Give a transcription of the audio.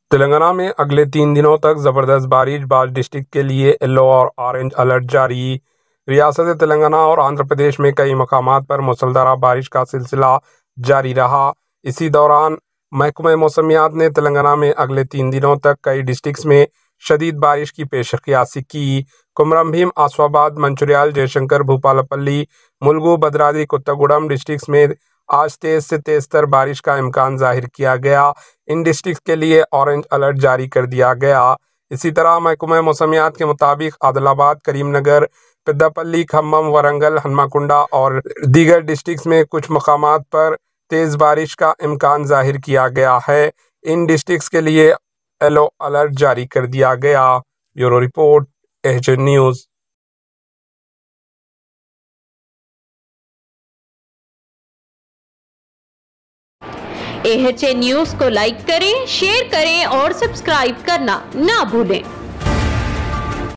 तेलंगाना में अगले 3 दिनों तक ज़बरदस्त बारिश, 5 डिस्ट्रिक्ट के लिए येलो और ऑरेंज अलर्ट जारी। रियासत तेलंगाना और आंध्र प्रदेश में कई मकामात पर मूसलाधार बारिश का सिलसिला जारी रहा। इसी दौरान महकमा मौसमियात ने तेलंगाना में अगले 3 दिनों तक कई डिस्ट्रिक्ट्स में शदीद बारिश की पेशकयासी की। कुमरम भीम, आसिफाबाद, मंचिर्याल, जयशंकर, भूपालपल्ली, मुलुगु, भद्राद्री कोत्तागुडम डिस्ट्रिक्ट्स में आज तेज से तेजतर बारिश का इम्कान जाहिर किया गया। इन डिस्ट्रिक्ट के लिए ऑरेंज अलर्ट जारी कर दिया गया। इसी तरह महकमा मौसमियात के मुताबिक आदिलाबाद, करीमनगर, पेद्दापल्ली, खम्मम, वरंगल, हनुमकुंडा और दीगर डिस्ट्रिक्ट्स में कुछ मकामात पर तेज़ बारिश का इम्कान जाहिर किया गया है। इन डिस्ट्रिक्ट्स के लिए येलो अलर्ट जारी कर दिया गया। Bureau report, H news. AHA news को लाइक करें, शेयर करें और सब्सक्राइब करना ना भूलें।